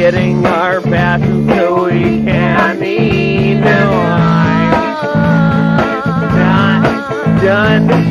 getting our passes so we can eat. No, I'm not done